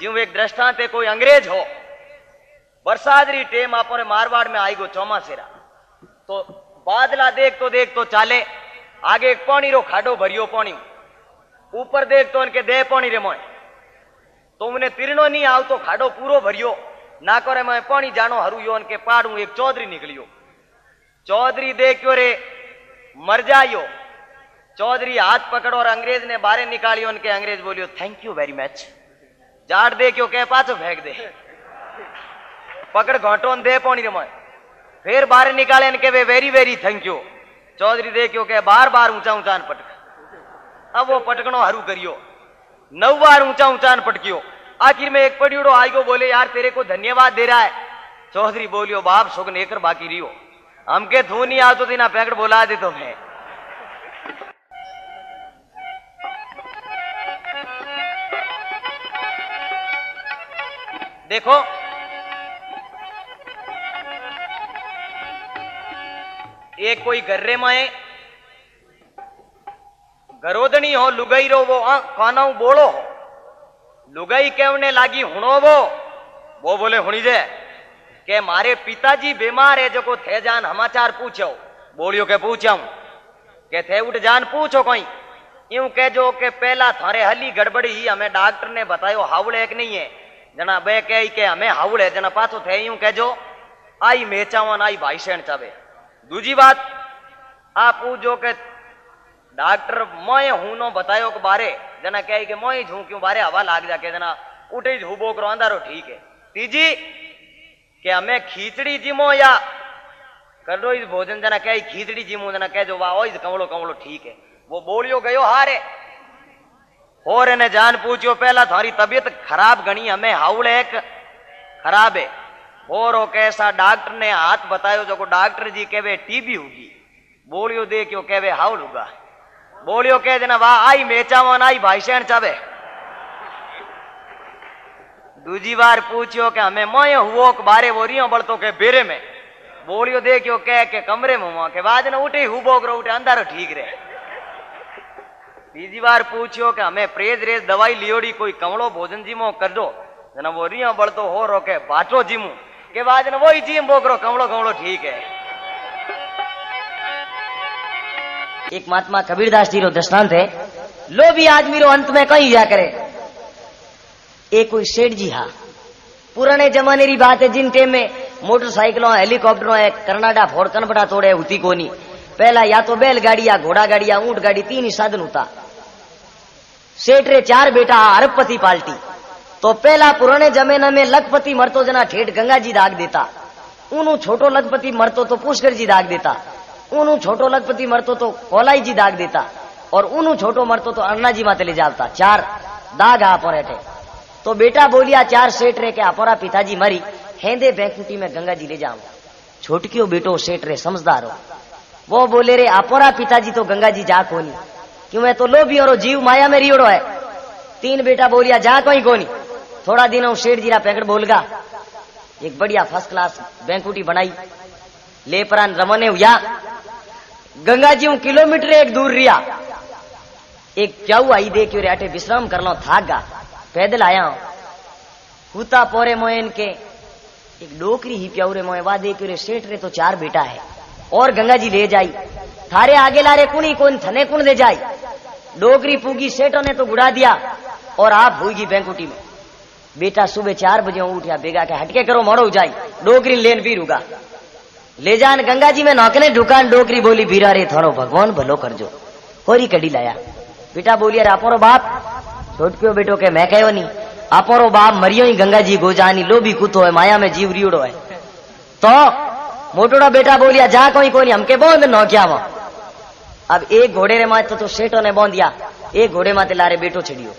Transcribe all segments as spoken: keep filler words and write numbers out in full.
यूं एक दृष्टांत है, कोई अंग्रेज हो, बरसात री टेम आपने मारवाड़ में आई गो चौमासेरा, तो बादला देख तो देख तो चाले, आगे एक पानी रो खाडो भरियो पानी, ऊपर देख तो उनके दे पानी रे मोय, तो उन्हें तिरनो नहीं आव तो खाडो पूरो भरियो ना करे मैं पानी जानो हरू यो उनके पाड़ू एक चौधरी निकलियो, चौधरी देखियो रे मर जाइयो, चौधरी हाथ पकड़ो और अंग्रेज ने बाहर निकालियो, उनके अंग्रेज बोलियो thank you very much, Jat दे क्यों कह पाचो फेंक दे, पकड़ घोटो दे पानी रे मोय, फिर बाहर निकाले इनके वे very very thank you, Chaudhary दे क्यों कह बार बार ऊंचा ऊंचा पटक, अब वो पटकनो हरू करियो, नौ बार ऊंचा ऊंचा पटकियो, आखिर में एक पड़ियोड़ो आईगो बोले यार तेरे को धन्यवाद दे रहा है, चौधरी बोलियो बाप शोक नेकर बाकी रियो, हमके धू नहीं आ तो तीना पैकेट बोला दे तो मैं। देखो एक कोई गर्रे में गरोदनी हो लुगाई रो वो काना बोलो हो, लुगाई कहने लागी हुणो वो वो बोले हुणी जे के मारे पिताजी बीमार है जो को थे जान समाचार पूछो, बोलियो के पूछाऊं के थे उठ जान पूछो कोई, यूं कह जो के पहला थारे हली गड़बड़ी ही हमें डॉक्टर ने बतायो हावड़ एक नहीं है, जना बे कह के हमें हावड़ है, जना पाछो थे यूं कह जो आई मेचावन आई भाई सेण चावे। दूजी बात आप पूछो के डॉक्टर मोय हूं नो बतायो के बारे, जना कह के मोय झू क्यों बारे हवा लाग जाके जना उठे झूबो करो अंधारो ठीक है। तीजी कि हमें खीचड़ी जिमो या कर दो इस भोजन, जना कह खीचड़ी जिमो, जना कह जो वाह इस कमलो कमलो ठीक है, वो बोलियो गयो हारे और इन्हें जान पूछियो पहला थारी तबीयत खराब गणी, हमें हाउल एक खराब है और वो कैसा डॉक्टर ने हाथ बतायो जो को डॉक्टर जी कहवे टीबी होगी, बोलियो देखियो कहवे हाउल होगा, बोलियो कह देना वाह आई मेचावन आई भाई सेण चावे। दूजी बार पूछियो कि हमें मोय हुओ के बारे वो रियो बड़तो के बेरे में, बोलियो देखियो कह के कमरे में हुआ के बाद न उठे हुबो करो उठे अंधारो ठीक रहे। तीजी बार पूछियो कि हमें प्रेज रेज दवाई लियोड़ी कोई कमलो भोजन जिमो कर दो, जना वो रियो बड़तो हो रो के बाटो जिमू के बाद न वही जिम बोकरो कमलो कमलो ठीक है। एक महात्मा कबीरदास जी रो दृष्टांत है, लो भी आदमी रो अंत में कहीं जा करे, एक कोई सेठ जी हा पुराने जमाने री बात है जिन टेम में मोटरसाइकिलों हेलीकॉप्टरों है कनाडा फोड़ कनबड़ा तोड़े होती कोनी, पहला या तो बैलगाड़ी या घोड़ा गाड़ी या ऊंट गाड़ी तीन ही साधन होता। सेठ रे चार बेटा अरबपति पाल्टी, तो पहला पुराने जमाने में लखपति मरतो जना ठेठ गंगा जी दाग देता, उन्हों छोटो लखपति मरतो तो पुष्कर जी दाग देता, उन्हों छोटो लखपति मरतो तो कोलाई जी दाग देता, और उन्हों छोटो मरतो तो अन्ना जी माते ले जाता, चार दाग आप रहते। तो बेटा बोलिया चार सेठ रे के अपरा पिताजी मरी हेंदे बैंकुटी में गंगा जी ले जाऊं, छोटकियो बेटो सेठ रे समझदार हो, वो बोले रे अपरा पिताजी तो गंगा जी जा कोनी, क्यों मैं तो लोभी और जीव माया में रियोड़ो है। तीन बेटा बोलिया जा कोई कोनी, थोड़ा दिन सेठ जी रा पैकेट बोलगा, एक बढ़िया फर्स्ट क्लास बैंकुटी बनाई ले परान रमने हुआ, गंगा जी किलोमीटर एक दूर रिया, एक चाऊ आई दे क्यों अटे विश्राम कर लो थाक गा, पैदल आया हुता पोरे मोयन के एक डोकरी ही प्याउरे मोए वा दे क्यों सेठ रे तो चार बेटा है और गंगा जी ले जाई, थारे आगे लारे कुणी कौन थने कुण दे जाई, डोकरी पूगी सेठों ने तो गुड़ा दिया और आप भूगी बैंकुटी में। बेटा सुबह चार बजे उठा बेगा के हटके करो मोड़ो जाई, डोकरी लेन भी रुगा ले जान गंगा जी में नौकने ढुकान, डोकरी बोली बीरा रे थारो भगवान भलो करजो, होरी कड़ी लाया। बेटा बोलिया आपरो बाप, छोटकियो बेटो के मैं कहो नहीं, आपरो बाप मरियो ही गंगा जी गोजानी, लोभी कुतो है माया में जीव रियोड़ो है। तो मोटोड़ा बेटा बोलिया जा कोई कोई हमके बोंद नौकिया में। अब एक घोड़े रे माथे तो सेठो ने बोंदिया, एक घोड़े माथे लारे बेटो छड़ियो,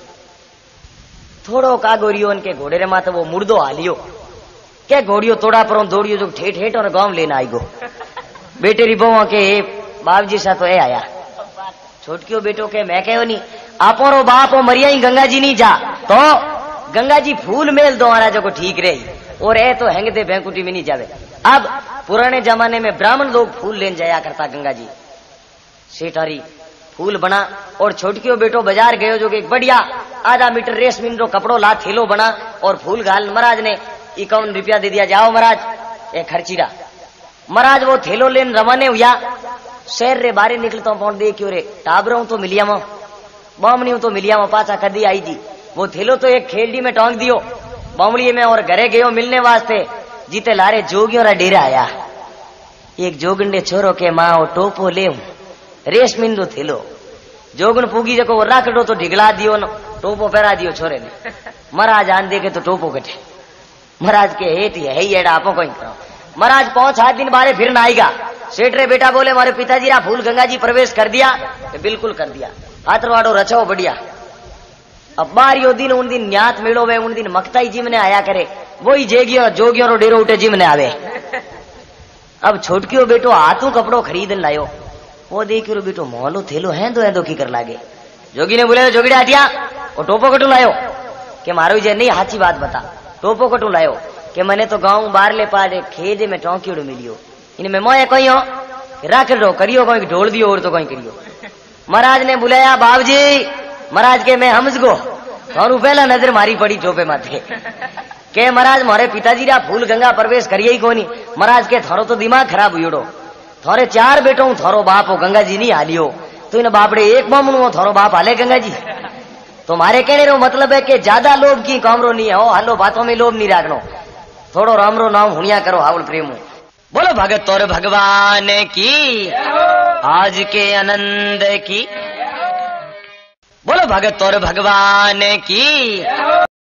थोड़ो कागो रियो उनके घोड़े रे माथे वो मुर्दो हालियो के घोड़ियो तोड़ा पर दौड़ियो जो ठेठ ठेठ और गांव लेना आई गो। बेटे री बहुआ के बाप जी सा तो ए आया, छोटकियो बेटो के मैं कहो नहीं आपरो बाप मरिया ही गंगा जी नहीं जा, तो गंगा जी फूल मेल दो आना जो ठीक रही और ए तो हैंगते बैंकुटी में नहीं जावे। अब पुराने जमाने में ब्राह्मण लोग फूल लेन जाया करता गंगा जी, सेठारी फूल बना और छोटकियो बेटो बाजार गयो जो कि एक बढ़िया आधा मीटर रेशमी रो कपड़ो ला थैलो बना और फूल घाल महाराज ने इक्यावन रुपया दे दिया, जाओ महाराज ये खर्चीरा। महाराज वो थैलो लेन रवाने हुआ, शहर रे बारे निकलता पहुंच देखियो रे टाबरों तो मिलिया में बामणी तो मिलिया में पाचा कदी आई जी। वो थैलो तो एक खेलडी में टांग दियो बामड़ी में और घरे गयो मिलने वास्ते, जीते लारे जोगियों रा डेरा आया। एक जोगंडे छोरो के माँ वो टोपो ले रेशमी रो थैलो, जोगन पूगी जको वो राखड़ो तो ढिगला दियो न टोपो पहरा दियो छोरे ने। महाराज आन देखे तो टोपो कटे, महाराज के हेत है ही एड़ा आपो कोई करो। महाराज पांच सात दिन बारे फिर ना आएगा। सेठ रे बेटा बोले मारे पिताजी रा फूल गंगा जी प्रवेश कर दिया, बिल्कुल कर दिया, हाथरवाड़ो रचो बढ़िया। अब बार यो दिन उन दिन न्यात मेड़ो वे उन दिन मकताई जिम ने आया करे, वही जेगियो जोगियो रो डेरो उठे जिम ने आवे। अब छोटकियो बेटो हाथों कपड़ो खरीद लायो, वो देखियो बेटो मोहलो थेलो है दो है दो की कर लागे। जोगी ने बोले जोगीड़ा हटिया वो टोपो कटू लायो, के मारो जे नहीं हाची बात बता, टोपो कटू लायो के मैंने तो गाँव बार ले पाड़े खेजे में टोंकियो मिलियो, इनमें मोए कही हो राख लो करियो कोई ढोल दियो और तो कोई करियो। महाराज ने बुलाया बाबूजी, महाराज के मैं हमज गो और पहला नजर मारी पड़ी टोपे माथे के महाराज मारे पिताजी रा फूल गंगा प्रवेश करिए ही कोनी। महाराज के थारो तो दिमाग खराब हुईड़ो, थारे चार बेटो हूं, थारो बाप हो गंगा जी नहीं हालियो तो इन बापड़े एक बामणो हो, थारो बाप हाले गंगा जी। तो मारे कहने रो मतलब है कि ज्यादा लोभ की कामरो नहीं है, हो हालो बातों में लोभ नहीं राखनो, थोड़ो रामरो नाम हुनिया करो हावल प्रेमो। बोलो भगत और भगवान की आज के आनंद की, बोलो भगत और भगवान की।